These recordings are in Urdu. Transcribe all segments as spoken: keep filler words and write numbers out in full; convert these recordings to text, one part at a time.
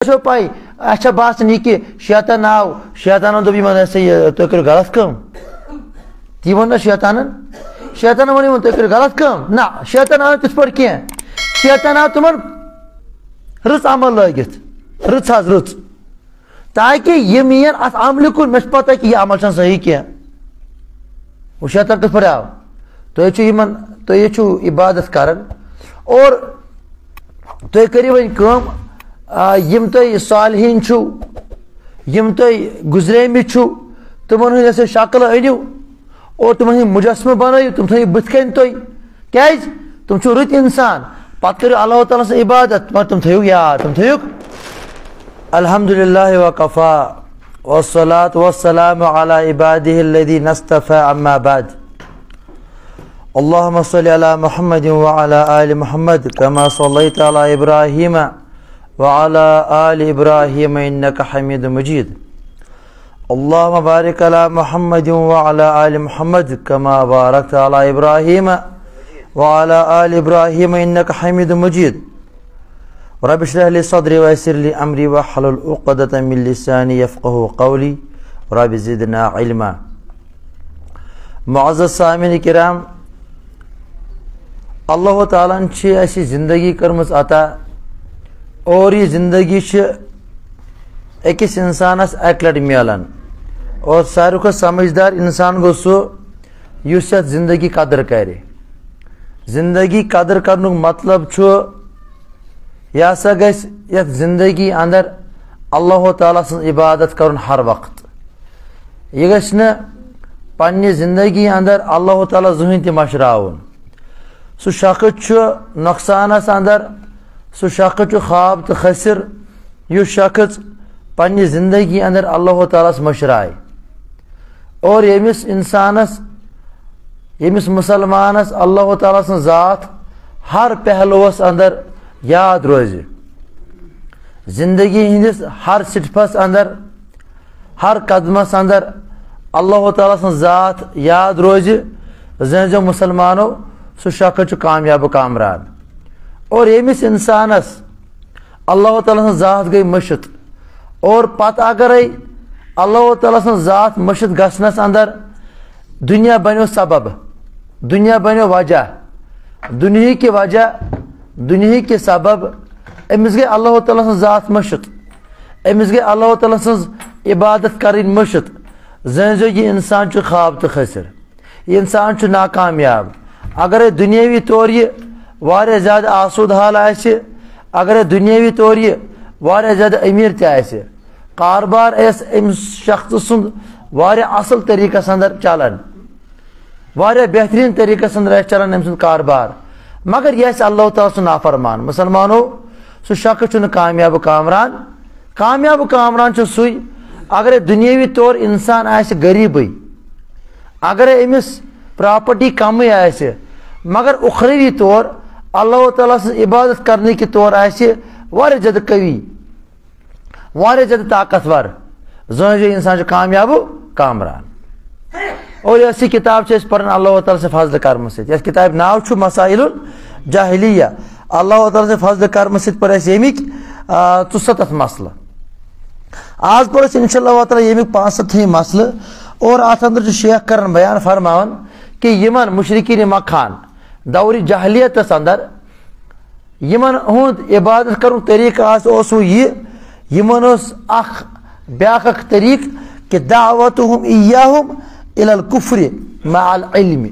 چھو پائی اچھا باسان یہ کہ شیطان آو شیطانن دوٚپ یِمن ہسا یہِ تُہۍ کٔرِو غلط کٲم تی ووٚن نا شیطانن شیطانن ووٚن یِمن تُہۍ کٔرِو غلط کٲم نہ شیطان آو تِتھ پٲٹھۍ کینٛہہ شیطان آو تِمن رٕژ عمل لٲگِتھ رٕژ حظ رٕژ تاکہ یِم یِن اتھ عملہِ کُن مےٚ چھِ پتہ کہِ یہِ عمل چھنہٕ صحیح کینٛہہ وہ شیطان کِتھ پٲٹھۍ آو تُہۍ چھِو یِمن تُہۍ چھِو عبادت کران اور تُہۍ کٔرِو وۄنۍ کٲم یِم تُہۍ صالحیٖن چھِو یِم تُہۍ گُزریمٕتۍ چھِو تِمن ہٕنٛز ہسا شکل أنِو اور تِمن ہٕنٛدۍ مُجسمہٕ بنٲیِو تِم تھٲیِو بٕتھِ کَنۍ تُہۍ کیازِ تِم چھِو رٕتۍ اِنسان پتہٕ کٔرِو اللہ تعالیٰ سٕنٛز عبادت مگر تِم تھٲیِو یاد تِم تھٲیِوکھ الحمدُللہ وکفا والصلاة والسلام علی عبادہ الذین اصطفى اما بعد اللهم صل على محمد وعلى آل محمد كما صليت على إبراهيم وعلى آل إبراهيم إنك حميد مجيد اللهم بارك على محمد وعلى آل محمد كما باركت على إبراهيم وعلى آل إبراهيم إنك حميد مجيد رب اشرح لي صدري ويسر لي أمري واحلل عقدة من لساني يفقهوا قولي رب زدنا علما معزز سامعین کرام اللہ تعالیٰ چھِ اَسہِ زندگی کٔرمٕژ عطا اور یہ زندگی چھِ أکِس اِنسانس اَکہِ لٹہِ میلان اور ساروی کھۄتہٕ سمجھدار اِنسان گوٚو سُہ یُس یتھ زندگی قدر کرِ زندگی قدر کرنُک مطلب چھُ یہِ ہسا گژھِ یتھ زندگی اندر اللہ تعالیٰ سٕنٛز عبادت کرُن ہر وقت یہِ گژھِ نہٕ پننہِ زندگی اندر اللہ تعالیٰ زٕہٕنۍ تہِ مشراوُن سُہ شخص چھُ نۄقصانس اندر سُہ شخص چھُ خواب تہٕ خسر یُس شخص پننہِ زندگی اندر اللہ تعالیٰ ہس مشرایہِ اور ییٚمِس انسانس ییٚمِس مسلمانس اللہ تعالیٰ سٕنٛز ذات ہر پہلوس اندر یاد روزِ زندگی ہندس ہر سٹپس اندر ہر قدمس اندر اللہ تعالیٰ سٕنٛز ذات یاد روزِ زٲنۍزیو مسلمانو سُہ شخص چھُ کامیاب کامران اور ییٚمِس انسانس اللہ تعالیٰ سٕنٛز ذات گٔے مٔشِتھ اور پتہٕ اگرے اللہ تعالیٰ سٕنٛز ذات مٔشِتھ گژھنس اندر دُنیا بنیو سبب دُنیا بنیو وجہ دُنہِکہِ وجہ دُنہِکہِ سبب أمِس گٔے اللہ تعالیٰ سٕنٛز ذات مٔشِتھ أمِس گٔے اللہ تعالیٰ سٕنٛز عبادت کرٕنۍ مٔشِتھ زٲنۍزیو یہِ انسان چھُ خواب تہٕ خسر یہِ انسان چھُ ناکامیاب اگرے دُنیٲوی طور یہِ واریاہ زیادٕ آسوٗد حال آسہِ اگرے دُنیٲوی طور یہِ واریاہ زیادٕ أمیٖر تہِ آسہِ کاربار آسہِ أمِس شخصہٕ سُنٛد واریاہ اصل طریٖقس اندر چلان واریاہ بہتریٖن طریٖقس اندر آسہِ چلان أمۍ سُنٛد کاربار مگر یہِ آسہِ اللہ تعالیٰ سُنٛد نافرمان مسلمانو سُہ شخص چھُنہٕ کامیاب کامران کامیاب کامران چھُ سُے اگرے دُنیٲوی طور انسان آسہِ غریٖبٕے اگرے أمِس پراپرٹی کمٕے آسہِ مگر اُخروی طور اللہ تعالیٰ سٕنٛز عبادت کرنٕکہِ طور آسہِ واریاہ زیادٕ قوی واریاہ زیادٕ طاقتور زٲنۍزیو انسان چھُ کامیاب کامران اور یۄس یہِ کِتاب چھِ أسۍ پران اللہ تعالیٰ سٕنٛدِ فضلہٕ کرمہٕ سۭتۍ یتھ کِتابہِ ناو چھُ مسائل الجاہلیہ اللہ تعالیٰ سٕنٛدِ فضلہٕ کرمہٕ سۭتۍ پٔر اَسہِ ییٚمِکۍ ژُسَتتھ مسلہٕ آز پوٚر اَسہِ انشاء اللہ تعالیٰ ییٚمِکۍ پانٛژسَتتھٕے مسلہٕ اور اتھ اندر چھُ شیخ کران بیان فرماوان کہ یِمن مشرکیٖن مکان دورِ جاہلیتس اندر یِمن ہُنٛد عبادت کرنُک طریٖقہٕ آسہِ اوس یہِ یِمن اوس اکھ بیاکھ اکھ طریٖقہٕ کہ دعوتہم ایاہم الی الکفر مع العلم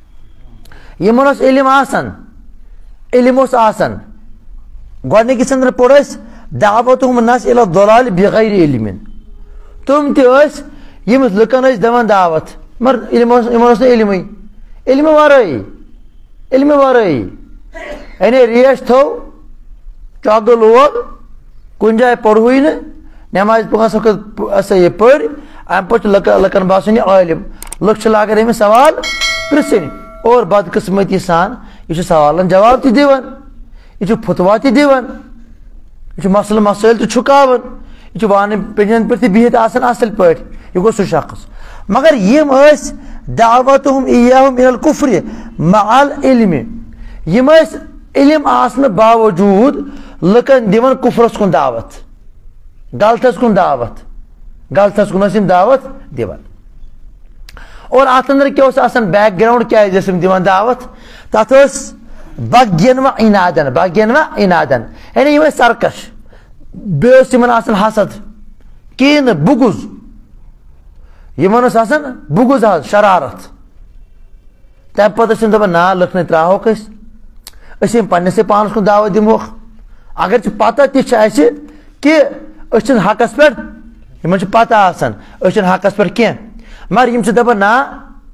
یِمن اوس علم آسان علم اوس آسان گۄڈنِکِس اندر پوٚر اَسہِ دعوتہم الناس الی الضلال بغیر علم تِم تہِ ٲسۍ ییٚمِس لُکن ٲسۍ دِوان دعوت مگر علم اوس یِمن اوس نہٕ علمٕے علمہٕ ورٲیی علمہٕ ورٲیی یعنی ریش تھٲو چۄگہٕ لوگ کُنہِ جایہِ پوٚرہُے نہٕ نٮ۪مازِ پانٛژھ وقت ہسا یہِ پٔرۍ امہِ پتہٕ چھُ لُکن لُکن باسان یہِ عٲلِم لُکھ چھِ لاگان أمِس سوال پرژھٕنۍ اور بدقٕسمتی سان یہِ چھُ سوالن جواب تہِ دِوان یہِ چھُ فتوا تہِ دِوان یہِ چھُ مسلہٕ مسٲیل تہِ چھُکاوان یہِ چھُ وانہٕ پِنجن پٮ۪ٹھ تہِ بِہِتھ آسان اصل پٲٹھۍ یہِ گوٚو سُہ شخص مگر یِم ٲسۍ دعوتہم ایاہم الی الکفر مع العلم یِم ٲسۍ علم آسنہٕ باوجوٗد لُکن دِوان کُفرس کُن دعوت غلطس کن دعوت غلطس کن ٲسۍ یِم دعوت دِوان اور اتھ اندر کیٛاہ اوس آسان بیک گراوُنڈ کیٛازِ ٲسۍ یِم دِوان دعوت تتھ ٲس بگین و عنادن بگین و عنادن یعنی یِم ٲسۍ سرکش بیٚیہِ اوس یِمن آسان حسد کینہٕ بُغض یِمن اوس آسان بُغض حظ شرارت تمہِ پتہٕ ٲسۍ یِم دپان نا لٕکھنہٕ تراوہوکھ أسۍ أسۍ یِم پننسٕے پانس کُن دعوت دِمہوکھ اگر ژےٚ پتہ تہِ چھِ اسہِ کہِ أسۍ چھِنہٕ حقس پٮ۪ٹھ یِمن چھِ پتہ آسان أسۍ چھِنہٕ حقس پٮ۪ٹھ کینٛہہ مگر یِم چھِ دپان نا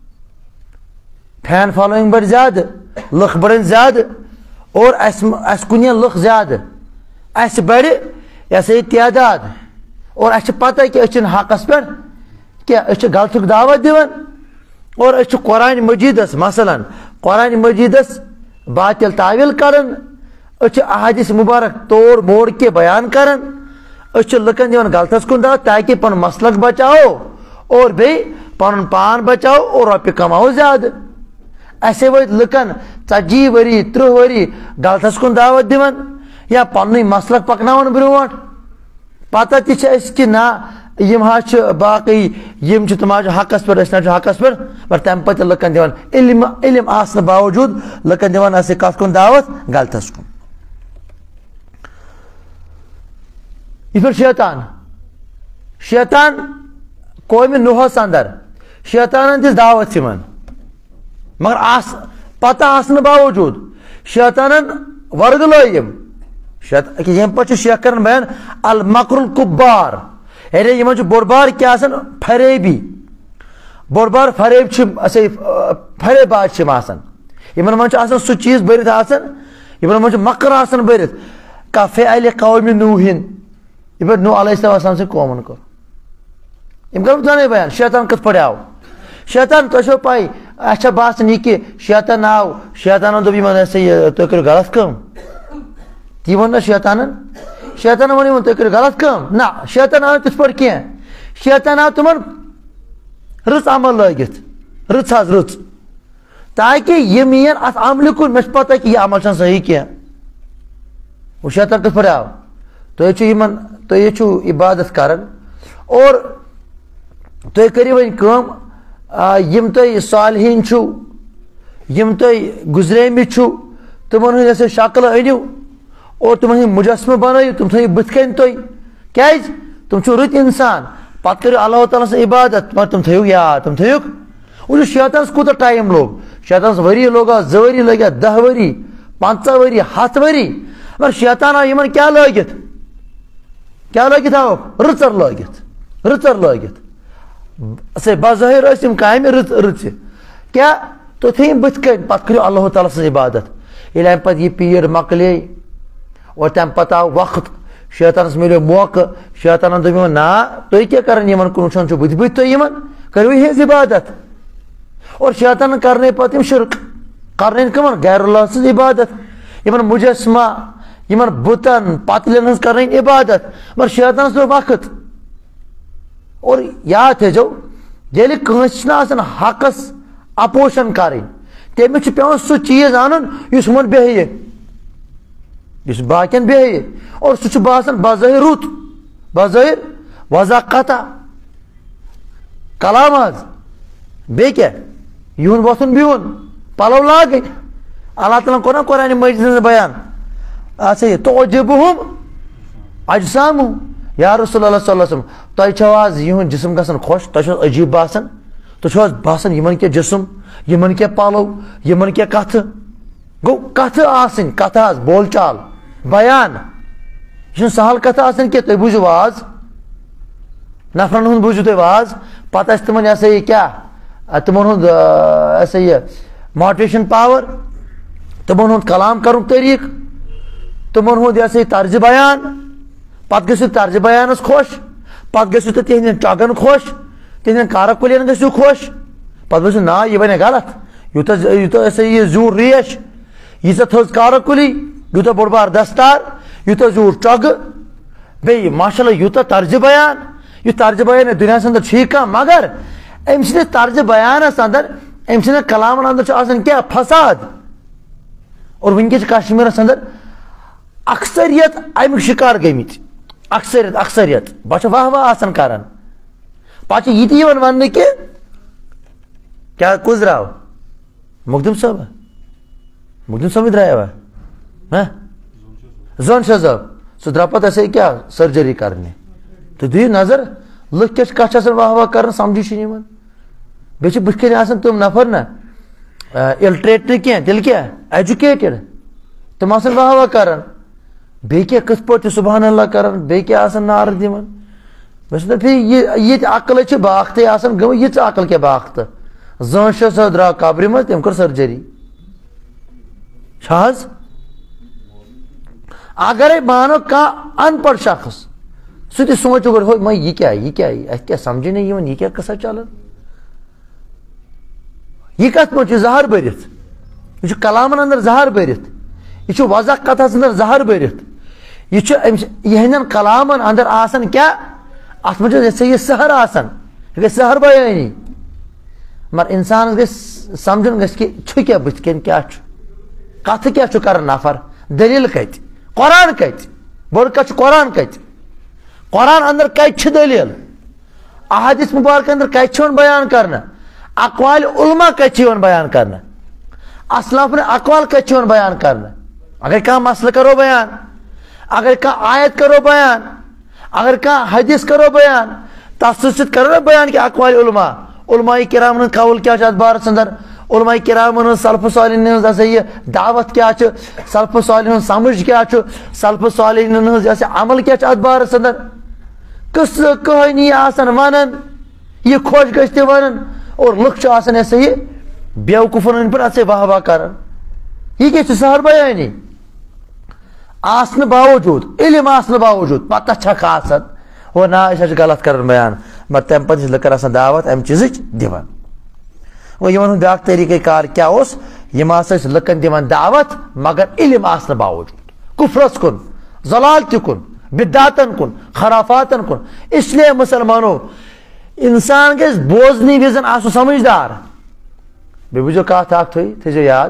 فین فالویِنگ بڑِ زیادٕ لُکھ بڑن زیادٕ اور اسہِ اسہِ کُنہِ لُکھ زیادٕ اسہِ بڑِ یہِ ہسا یہِ تعداد اور اسہِ چھِ پتہ کہِ أسۍ چھِنہٕ حقس پٮ۪ٹھ کینٛہہ أسۍ چھِ غلطُک دعوت دِوان اور أسۍ چھِ قرآنِ مجیٖدس مثلاً قرآنِ مجیٖدس باطل تعویل کران أسۍ چھِ احادیث مبارک توڑ موڑ کے بیان کران أسۍ چھِ لُکن دِوان غلطس کُن دعوت تاکہِ پنُن مسلک بچاوو اور بیٚیہِ پنُن پان بچاوو اور رۄپیہِ کماوو زیادٕ اسے وٲتۍ لُکن ژتجی ؤری تٕرٛہ ؤری غلطس کُن دعوت دِوان یا پنُنُے مسلک پکناوان برونٛٹھ پتہ تہِ چھِ أسۍ کہِ نہ یِم حظ چھِ باقٕے یِم چھِ تِم حظ چھِ حقس پٮ۪ٹھ أسۍ نہ چھِ حقس پٮ۪ٹھ مگر تمہِ پتہٕ تہِ لُکن دِوان علم علم آسنہٕ باوجوٗد لُکن دِوان اسہِ کتھ کُن دعوت غلطس کُن یِتھ پٲٹھۍ شیطان شیطان قومہِ نوحس اندر شیطانن دِژ دعوت یِمن مگر آس پتہ آسنہٕ باوجوٗد شیطانن ورگلٲے یِم ییٚمہِ پتہٕ چھُ شیخ کران بیان المکر الکبار یعنی یِمن چھُ بوٚڑ بار کیٛاہ آسان فریبی بوٚڑ بار فریب چھِ ہسا یہِ فریب باز چھِ یِم آسان یِمن منٛز چھُ آسان سُہ چیٖز بٔرِتھ آسان یِمن منٛز چھُ مکر آسان بٔرِتھ کفعلِ قومِ نوٗحٍ یِتھ پٲٹھۍ نوح علیہ السلام سٕنٛدۍ قومن کوٚر یِم کرو بہٕ تۄہہِ بیان شیطان کِتھ پٲٹھۍ آو شیطان تۄہہِ چھو پاے اسہِ چھا باسان یہِ کہِ شیطان آو شیطانن دوٚپ یِمن ہسا یہِ تُہۍ کٔرِو غلط کٲم تی ووٚن نا شیطانن شیطانن ووٚن یِمن تُہۍ کٔرِو غلط کٲم نہ شیطان آو تِتھ پٲٹھۍ کینٛہہ شیطان آو تِمن رٕژ عمل لٲگِتھ رٕژ حظ رٕژ تاکہِ یِم یِن اتھ عملہِ کُن مےٚ چھِ پتہ کہِ یہِ عمل چھُنہٕ صحیح کینٛہہ وۄنۍ شیطان کِتھ پٲٹھۍ آو تُہۍ چھِو یِمن تُہۍ چھِو عبادت کران اور تُہۍ کٔرِو وۄنۍ کٲم یِم تۄہہِ صالحیٖن چھِو یِم تۄہہِ گُزریمٕتۍ چھِو تِمن ہٕنٛز ہسا شکلہٕ أنِو اور تِمن ہٕنٛدۍ مُجسمہٕ بنٲیِو تِم تھٲیِو بٕتھِ کَنۍ تُہۍ کیٛازِ تِم چھِو رٕتۍ انسان پتہٕ کٔرِو اللہ تعالیٰ سٕنٛز عبادت مگر تِم تھٲیِو یاد تِم تھٲیِوکھ وٕچھِو شیطانس کوٗتاہ ٹایم لوٚگ شیطانس ؤری لوٚگ اَتھ زٕ ؤری لٔگۍ اَتھ دہ ؤری پنژاہ ؤری ہتھ ؤری مگر شیطان آو یِمن کیٛاہ لٲگِتھ کیٛاہ لٲگِتھ آوُکھ رٕژر لٲگِتھ رٕژر لٲگِتھ سا بظٲہر ٲسۍ یِم کامہِ رٕژ رٕژِ کیٛاہ تُہۍ تھٲیِو بٕتھِ کَنۍ پتہٕ کٔرِو اللہ تعالیٰ سٕنٛز عبادت ییٚلہِ امہِ پتہٕ یہِ پیٖر مۄکلے اور تمہِ پتہٕ آو وقت شیطانس مِلیو موقعہٕ شیطانن دوٚپ یِمن نا تُہۍ کیٛاہ کران یِمن کُن وٕچھان چھُو بٕتھِ بٕتھِ تُہۍ یِمن کٔرِو یِہنٛز عبادت اور شیطانن کرنٲے پتہٕ یِم شرک کرنٲے کٕمن غیر اللہ سٕنٛز عبادت یِمن مُجسمہ یِمن بُتن پتلٮ۪ن ہٕنٛز کرنٲے عبادت مگر شیطانس لوٚگ وقت اور یاد تھٲیزیو ییٚلہِ کٲنٛسہِ چھِنہ آسان حقس اپوزِشن کرٕنۍ تٔمِس چھُ پیٚوان سُہ چیٖز انُن یُس ہُمن بیٚہہِ یُس باقین بیٚہہِ اور سُہ چھُ باسان بظٲہر رُت بظٲہر وضاقتہ کلام حظ بیٚیہِ کیٛاہ یِہُن وۄتھُن بِہُن پلو لاگٕنۍ اللہ تعالیٰ ہن کوٚر نا قرآنِ مجیٖدس منٛز بیان اچھا یہِ تعجبُہُم اجسامُہُم یا رسول اللہ صلی اللہ علیہ وسلم تۄہہِ چھو آز یِہُنٛد جسم گژھان خۄش تۄہہِ چھو عجیٖب باسان تۄہہِ چھو حظ باسان یِمن کیٛاہ جسم یِمن کیٛاہ پلو یِمن کیٛاہ کتھٕ گوٚو کتھٕ آسٕنۍ کتھٕ حظ بول چال بیان یہِ چھُنہٕ سہل کتھٕ آسان کینٛہہ تُہۍ بوٗزِو واز نفرن ہُنٛد بوٗزِو تُہۍ واز پتہٕ آسہِ تِمن یہِ ہسا یہِ کیٛاہ تِمن ہُنٛد یہِ ہسا یہِ ماٹِویشن پاور تِمن ہُنٛد کلام کرنُک طریٖقہٕ تِمن ہُنٛد یہِ ہسا یہِ طرزِ بیان پتہٕ گٔژھِو طرزِ بیانس خۄش پتہٕ گٔژھِو تُہۍ تِہنٛدٮ۪ن ٹگن خۄش تِہنٛدٮ۪ن کارکُلٮ۪ن گٔژھِو خۄش پتہٕ ؤسِو نا یہِ بنے غلط یوٗتاہ یوٗتاہ ہسا یہِ زیوٗٹھ ریش ییٖژاہ تھٔز کارکُلی یوٗتاہ بوٚڑ بار دستار یوٗتاہ زیوٗٹھ ٹۄگہٕ بیٚیہِ ماشاء اللہ یوٗتاہ طرزِ بیان یُتھ طرزِ بیان یتھ دُنیاہس انٛدر چھُیی کانٛہہ مگر أمۍ سٕنٛدِس طرزِ بیانس انٛدر أمۍ سٕنٛدٮ۪ن کلامن انٛدر چھُ آسان کیٛاہ فساد اور وٕنکیٚس چھِ کشمیٖرس انٛدر اکثریت امیُک شِکار گٔمٕتۍ اکثریت اکثریت بہت واہ واہ آسان کران پتہ یہ ون کہ کیا کس درو مخدم صٲب مخدم صٲب درٛایوا ہاں زون شاہ صٲب سُہ درٛاو پتہٕ اَسے کیٛاہ سٔرجری کرنہِ تُہۍ دِیِو نظر لُکھ کیٛاہ چھِ کَتھ چھِ آسان واہ واہ کران سمجھی چھُنہٕ یِوان بیٚیہِ چھِ بٕتھِ کَنۍ آسان تِم نفر نہ اِلٹریٹ نہٕ کینٛہہ تیٚلہِ کیٛاہ ایجوکیٹڈ تِم آسان واہ واہ کران بیٚیہِ کیٛاہ کِتھ پٲٹھۍ چھِ سبحان اللہ کران بیٚیہِ کیٛاہ آسان نعرٕ دِوان مےٚ چھُ دَپان یہِ ییٚتہِ عقلٕے چھِ باختٕے آسان گٔمٕژ یِژھ عقل کیٛاہ باختہٕ زٲن شاہ صٲب درٛاو قبرِ منٛز تٔمۍ کٔر سٔرجری چھا حظ اگرے مانو کانٛہہ ان پڑھ شخص سُہ تہِ سونٛچو گۄڈٕ ہو یہِ کیٛاہ یہِ کیٛاہ اَتھ کیٛاہ سمجھے نہٕ یِوان یہِ کیٛاہ قٕصہ چلان یہ کت پہ زہر برتھ یہ کلامن اندر زہر برتھ یہ وضح کتھس اندر زہر برتھ یہ یہ کلامن اندر آسان کیا ات مجھ یہ سحر آسان یہ گژھِ سحر بیانی مگر انسان گژھِ سمجھن گژھِ کہ چھُ کیا بُتھِ کن کیا چھُ کتھ کیا چھُ کران نفر دلیل کتہِ قرآن کتہِ بوٚڑ کتھ چھُ قرآن کتہِ قرآن اندر کتہِ چھِ دلیل احادیث مبارک اندر کتہِ چھُ بیان کرنہٕ اقوال علماء کتہِ بیان کرنا اسلاف نے اقوال کتہِ بیان کرنا اگر کانٛہہ مسئلہ کرو بیان اگر کانٛہہ آیت کرو بیان اگر کانٛہہ حدیث کرو بیان تس سۭتۍ کرو نا بیان کہ اقوال علماء علماء کرام ہُنٛد قول کیٛاہ چھُ اتھ بارس اندر علماء کرام ہٕنٛز سلف صالحین ہٕنٛز ہسا یہِ دعوت کیٛاہ چھِ سلف صالحین ہُنٛد سمجھ کیٛاہ چھُ سلف صالحین ہٕنٛز یہِ ہسا عمل کیٛاہ چھُ اتھ بارس اندر قصہٕ کہانی آسان ونان یہِ خۄش گژھِ تہِ ونان اور لُکھ چھِ آسان ایسے یہ بیوقوٗفن ہٕنٛدۍ پٲٹھۍ اَتھ واہ واہ کران یہ کیٛاہ چھُ سحر بیانی آسنہٕ باوجوٗد علم آسنہٕ باوجوٗد پتہ چھکھ آسان ہو نا أسۍ حظ چھِ غلط کران بیان مگر تمہِ پتہٕ چھِ لُکن آسان دعوت امہِ چیٖزٕچ دِوان وۄنۍ یِمن ہُنٛد بیاکھ طریٖقہٕ کار کیٛاہ اوس یِم ہسا ٲسۍ لُکن دِوان دعوت مگر علم آسنہٕ باوجوٗد کُفرس کُن ضلالتہِ کُن بدعاتن کُن خرافاتن کُن اس لیے مسلمانو انسان گژھِ بوزنہٕ وِزِ آسُن سمجھدار بیٚیہِ بوٗزِو کتھ اکھ تُہۍ تھٲیزیو یاد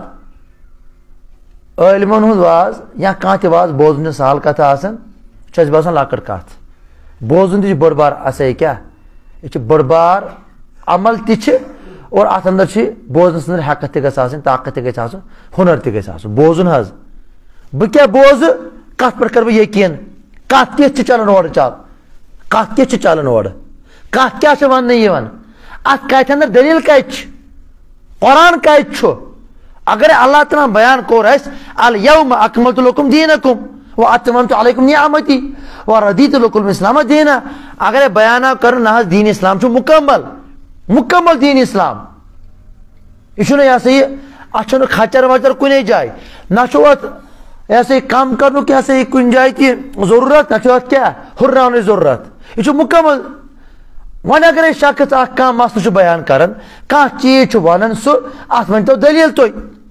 عٲلمن ہُنٛد واز یا کانٛہہ تہِ واز بوزُن چھِ سہل کتھ آسان یہِ چھِ اَسہِ باسان لۄکٕٹ کتھ بوزُن تہِ چھِ بٔڑ بار ہسا یہِ کیٛاہ یہِ چھِ بٔڑ بار عمل تہِ چھِ اور اتھ اندر چھِ بوزنس اندر ہیکتھ تہِ گژھِ آسٕنۍ طاقت تہِ گژھِ آسُن ہُنر تہِ گژھِ آسُن بوزُن حظ بہٕ کیٛاہ بوزٕ کتھ پٮ۪ٹھ کرٕ بہٕ یقیٖن کتھ کِژھ چھِ چلان اورٕ چل کتھ کِژھ چھِ چلان اورٕ کتھ کیٛاہ چھِ وننہٕ یِوان اتھ کتھِ اندر دلیل کتہِ چھِ قرآن کتہِ چھُ اگر اللہ تعالیٰ بیان کوٚر اسہِ الیوم اکملتُ لکم دیٖنکم واتممتُ علیکم نعمتی ورضیتُ لکم الاسلام دیٖنا اگر بیان آو کرُن نہ حظ دیٖن اسلام چھُ مکمل مکمل دیٖن اسلام یہ چھُنہٕ یہ ہسا یہِ اتھ چھُنہٕ کھچر وچر کُنے جایہِ نہ چھُ اتھ یہ ہسا یہِ کم کرنُک یہ ہسا یہِ کُنہِ جایہِ تہِ ضروٗرت نہ چھُ اتھ کیٛاہ ہُرراونٕچ ضروٗرت یہِ چھُ مکمل وۄنۍ اگرے شخص اکھ کانٛہہ مسلہٕ چھُ بیان کران کانٛہہ چیٖز چھُ ونان سُہ اتھ ؤنۍتو دلیل تُہۍ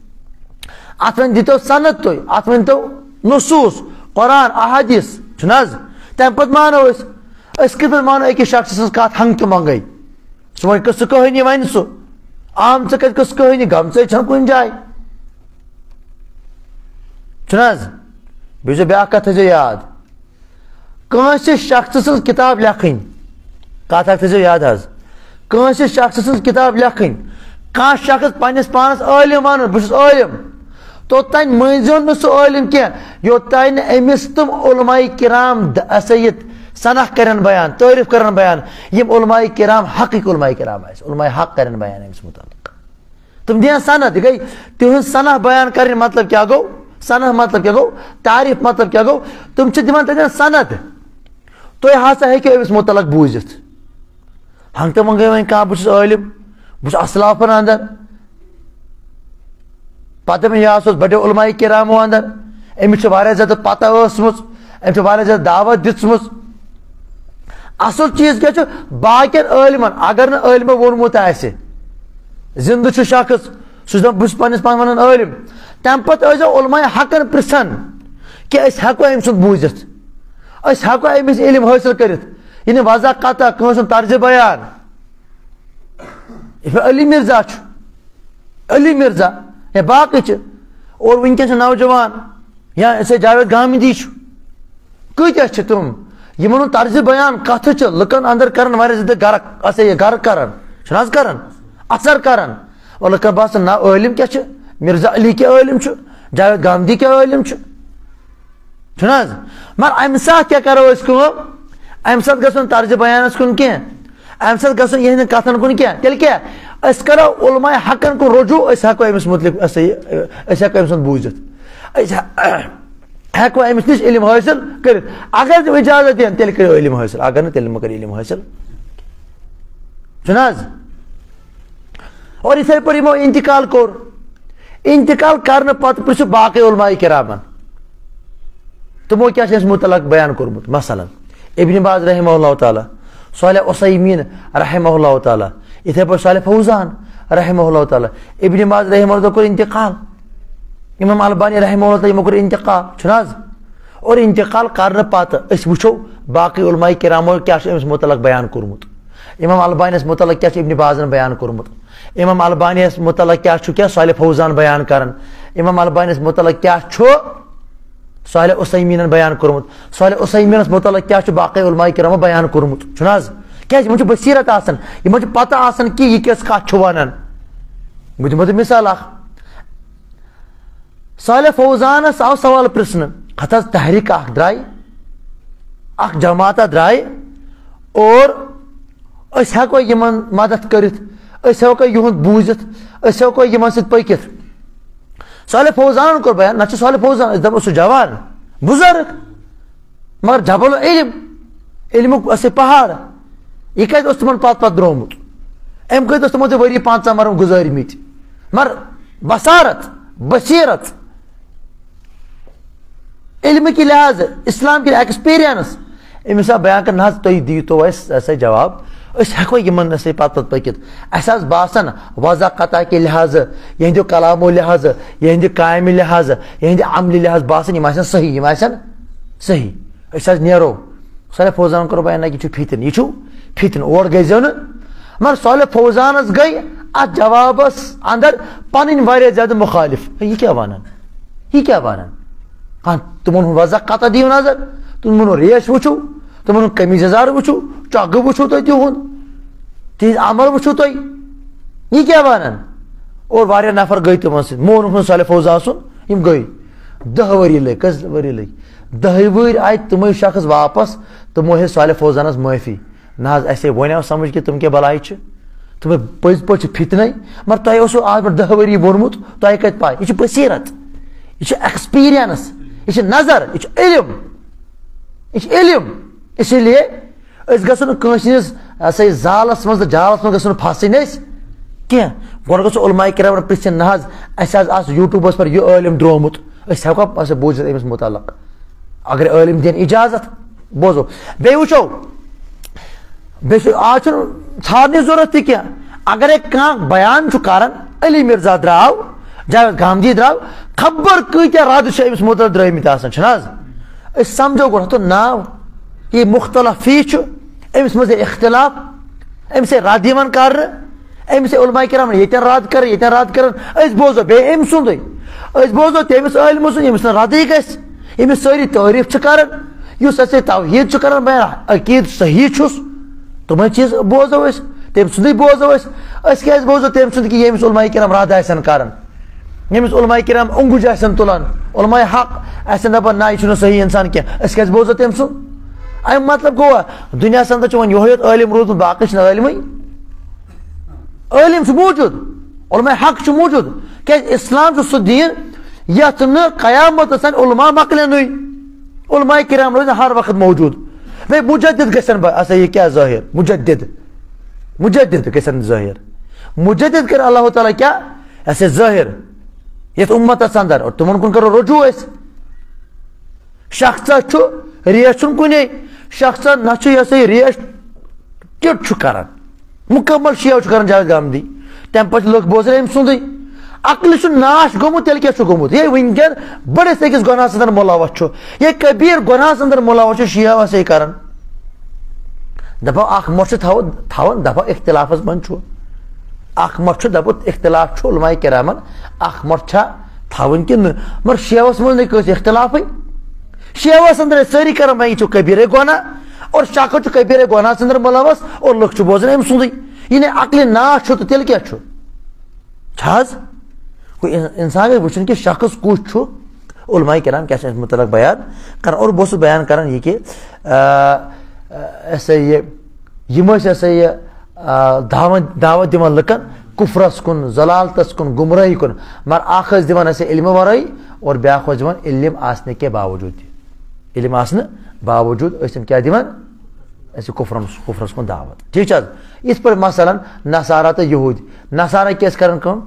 اتھ وۄنۍ دِتو سند تُہۍ اتھ ؤنۍتو نصوٗص قرآن احادیث چھُنہٕ حظ تمہِ پتہٕ مانو أسۍ أسۍ کِتھ پٲٹھۍ مانو أکِس شخص سٕنٛز کتھ ہنٛگ تہٕ منٛگے سُہ وۄنۍ قٕصہٕ کہانی ونہِ سُہ آمژٕ کتہِ قٕصہٕ کہانی گٔمژٕے چھنہٕ کُنہِ جایہِ چھُنہٕ حظ بیٚیہِ چھِ بیاکھ کتھ تھٲیزیو یاد کٲنٛسہِ شخص سٕنٛز کِتاب لیکھٕنۍ کتھ اکھ تھٲیزیو یاد حظ کٲنٛسہِ شخص سٕنٛز کِتاب لیکھٕنۍ کانٛہہ شخص پننس پانس عٲلِم ونان بہٕ چھُس عٲلِم توٚتانۍ مٲنۍزیون نہٕ سُہ عٲلِم کینٛہہ یوٚتانۍ نہٕ أمِس تِم علماء کرام ہسا یہِ صنح کرن بیان تعریٖف کرن بیان یِم علماء کرام حقٕکۍ علماء کرام آسہِ علماء حق کرن بیان أمِس مُتعلق تِم دِیَن سند یہِ گٔے تِہنٛز صنح بیان کرٕنۍ مطلب کیٛاہ گوٚو صنح مطلب کیٛاہ گوٚو تعریٖف مطلب کیٛاہ گوٚو تِم چھِ دِوان تتٮ۪ن سند تُہۍ ہسا ہیٚکِو أمِس مُتعلق بوٗزِتھ ہنٛگ تہٕ منٛگے وۄنۍ کانٛہہ بہٕ چھُس عٲلِم بہٕ چھُس اسلافن اندر پتہٕ دپان یہِ ہسا اوس بڑیو علماء کرامو اندر أمِس چھِ واریاہ زیادٕ پتہ ٲسمٕژ أمۍ چھِ واریاہ زیادٕ دعوت دِژمٕژ اصل چیٖز کیٛاہ چھُ باقین عٲلمن اگر نہٕ عٲلمو ووٚنمُت آسہِ زندٕ چھُ شخص سُہ چھُ دپان بہٕ چھُس پننس پانس ونان عٲلِم تمہِ پتہٕ ٲسۍزیو علماء حقن پرژھان کہ أسۍ ہٮ۪کو أمۍ سُنٛد بوٗزِتھ أسۍ ہٮ۪کو أمِس علم حٲصِل کٔرِتھ یہِ نہٕ وضاح کتھا کٲنٛسہِ ہُنٛد طرزِ بیان یہِ علی مرزا چھُ علی مرزا یا باقٕے چھِ اور وٕنکٮ۪ن چھِ نوجوان یا أسۍ جاوید گامندی چھُ کۭتیاہ چھِ تِم یمن طرز بیان کتھ چھ لکن اندر کرن واریاہ زیادہ گرک اسے یہ گرک کرن چھناز کرن اثر کرن اور لکن باسن نا عالم کیا چھ مرزا علی کے عالم چھ جاوید گاندھی کے عالم چھ چھناز مگر امہ سات کیا کرو اس کو امہ سات گژھن طرز بیانس کن کی امہ سات گژھن یہ کتن کن کی تیل کیا اس کرو علماء حقن کن رجوع اس ہیکو امس متعلق اس ہیکو امس بوزت اس ہیکو امس نش علم حاصل کرت اگر تم اجازت دین تیل کرو علم حاصل اگر نہ تیل مکر علم حاصل چھناز اور اسے پر یمو انتقال کور انتقال کرنے پتہ پرسو باقی علماء کرامن تمو کیا اس متعلق بیان کورمت مثلا ابن باز رحمہ اللہ تعالی صالح عثیمین رحمہ اللہ تعالی اتھے پر صالح فوزان رحمہ اللہ تعالی ابن باز رحمہ اللہ تعالی انتقال امام البانی رحمہ اللہ تعالی مکر انتقال چھناز اور انتقال کرنے پتہ اس وچھو باقی علماء کرامو کیا اس متعلق بیان کورمت امام البانی اس متعلق کیا ابن باز نے بیان کورمت امام البانی اس متعلق کیا چھو کیا صالح فوزان بیان کرن امام البانی اس متعلق کیا چھو صالح عثیمین بیان کورمت صالح عثیمین اس متعلق کیا چھو باقی علماء کرامو بیان کورمت چھناز کیا یمن چھ بصیرت آسن یمن چھ پتہ آسن کہ یہ کس کتھ چھ ونان بہ دمو مثال اخ صالح فوزانس آو سوال پرسن ہتھ حظ تحریک اخ درائے اخ جماعت درائے اور اس ہیکو یمن مدد کرت اس ہیکو یہند بوزت اس ہیکو یمن سۭتۍ پٔکِتھ صالح فوزان کور بیان نہ چھ صالح فوزان اس دپ سہ جوان بزرگ مگر جبل علم علمک اس پہاڑ یہ کتھ اس تمن پت پت درومت ام کت اس تمو ؤری پانژھ مرم گزارمت مگر بصارت بصیرت علم کی لحاظ اسلام کی ایکسپیرینس امس بیان کر نہ تھی دیتو اس جواب اس ہیکو یمن سے پت پت پکت اس باسان وضاقتہ کے لحاظ یہ کلامو لحاظ یہ کامہ لحاظ یہ عمل لحاظ باسان یہ صحیح یہ صحیح اس نیرو صالح فوزان کرو بیان یہ فتن یہ فتن اور گئی زو مگر صالح فوزانس گئی ات جوابس اندر پن واریاہ زیادہ مخالف یہ کیا ونان یہ کیا ونان ہاں تمن وضاح قطع دیو نظر تمن ریش وچھو تمن قمیض یزار وچھو چگہ وچھو تھی تہد تہذ عمل وچھو تھی یہ کیا ونان اور واریاہ نفر گئی تمن سۭتۍ مونُکھ نہٕ صالح فوزان سُنٛد یم گئی دہ ؤری لگۍ کٔژ ؤری لگۍ دہہِ ؤری آیہِ تِمے شخص واپس تمو ہے صالح فوزانس معافی نہ حظ اسے ونیو سمجھ کہ تم کیا بلائی چھ تمہیں پز پہ فتنے مگر تہ اوسو آج پہ دہ ؤری وونمت تہ کت پاے یہ بصیرت یہ ایکسپیرینس یہ نظر یہ علم یہ علم اسی لیے اس گھن کنس ہسا زالس مز جالس مز گھن پھسن کی گو گھو علماء کرام پرژھن نہ حظ اسہ حظ آس یوٹیوبس پر یہ عالم درامت اس ہیکو بوزت امس متعلق اگر عالم دین اجازت بوزو بیٚیہِ وٕچھو بیٚیہِ آج ژھانڈنٕچ ضرورت تہِ کینٛہہ اگرے کانٛہہ بیان چھُ کران علی مرزا درٛاو جاوید گاندھی درٛاو خبر کۭتیاہ رد چھِ أمِس متعلق درٛٲمٕتۍ آسان چھِنہٕ حظ أسۍ سمجھو گۄڈٕ ہتو ناو یہِ مختلف فی چھُ أمِس منٛز ہے اختلاف أمِس ہے رد یِوان کرنہٕ أمِس ہے علماء کرام ییٚتٮ۪ن رد کران ییٚتٮ۪ن رد کران أسۍ بوزو بیٚیہِ أمۍ سُنٛدٕے أسۍ بوزو تٔمِس عٲلمہٕ سُنٛد ییٚمِس نہٕ ردٕے گژھِ ییٚمِس سٲری تعریٖف چھِ کران یُس اَسہِ توحیٖد چھُ کران بیان عقیٖد صحیح چھُس تمے چیز بوزو اس تم سندی بوزو اس اس کیاز بوزو تم سند کہ یمس علماء کرام راد آسن کران یمس علماء کرام انگوج آسن تلان علماء حق آسن دپان نا یہ چھُنہٕ صحیح انسان کینٛہہ اس کیاز بوزو تم سند ایم مطلب گوٚوا دُنیاہس اندر چھُ وۄنۍ یِہوے یوت عٲلم روٗدمُت باقٕے چھِنہٕ عٲلمٕے عٲلم چھُ موٗجوٗد علماء حق چھُ موٗجوٗد کیازِ اسلام چھُ سُہ دیٖن یتھ نہٕ قیامتس تانۍ علماء مۄکلینٕے علماء کرام روزن ہر وقت موجوٗد بھائی مجدد گژھن ہسا یہ کیا ظٲہر مجدد مجدد گژھن ظٲہر مجدد کر اللہ تعالیٰ کیا ایسے ظٲہر یتھ امتس اندر اور تمن کن کرو رجوع اس شخصا چھُ ریش چھُنہٕ کُنے شخصا نہ چھُ یہ سا ریش ٹِٹ چھُ کران مکمل شیو چھُ کران جاوید گاندھی تمہِ پتہٕ لُکھ بوزان أمۍ سُنٛدٕے عقل چھُ ناش گوٚمُت تیٚلہِ کیٛاہ چھُ گوٚمُت یہ ونکٮ۪ن بٔڑِس أکِس گۄناہس اندر مُلوث چھُ یہ کبیٖر گۄناہس اندر مُلوث چھُ شیو ہسا کران دپو اکھ مۄٹھ چھُ تھاوان تھاوان دپو اختلافس منٛز چھُ اکھ مۄٹھ چھُ دپو اختلاف چھُ علماء کرامن اکھ مۄٹھ چھا تھاوٕنۍ کِنہٕ نہٕ مگر شیوس منٛز نہٕ کٲنٛسہِ اختلافٕے شیوس اندر ٲسۍ سٲری کران وۄنۍ یہِ چھُ کبیٖرے گۄناہ اور شک کبیر گناہ اندر ملوث اور لکھ بوزان ام سندی یہ عقل ناش تو تیل کیا کوئی انسان گئی وچن کہ شخص کس علماء کرام کیا متعلق بیان کر اور بہت بیان کران یہ کہ ایسا یہ ایسا یہ دعوت دعوت دان لکن کفرس کن ضلالتس کن گمراہی کن مگر اخ دان ایسے علم ورائی اور بیاکھ دان علم آسنے کے باوجود علم آسنے باوجود اس کیا دان ایسے کفرس کفرس کن دعوت ٹھیک اس پر مثلا نصارہ تو یہود نصارہ کیس کرن کم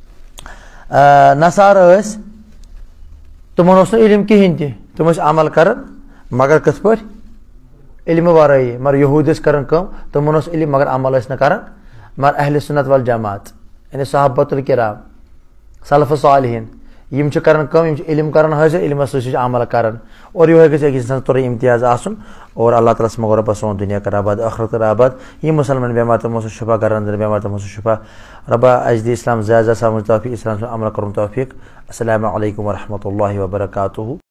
نصارہ اس تمن اس علم کہین تہ تم عمل کرن مگر کت پہ علم ورائی مگر یہود اس کرن کم تمن اس علم مگر عمل اس نہ کرن مگر اہل سنت والجماعت یعنی صحابۃ الکرام سلف صالحین یم چھ کرن کم یم چھ علم کرن حاصل علم اس عمل کرن اور یہ گژھِ أکِس انسان طور امتیاز آسن اور اللہ تعالیٰ سے مغرب سون دنیا کر آباد آخرت کر آباد یہ مسلمان بیمار تمو سے شفا گھر اندر بیمار تمو سے شفا ربا اجدی اسلام زیادہ سمجھ توفیق اسلام سے عمل کرم توفیق السلام علیکم ورحمۃ اللہ وبرکاتہ.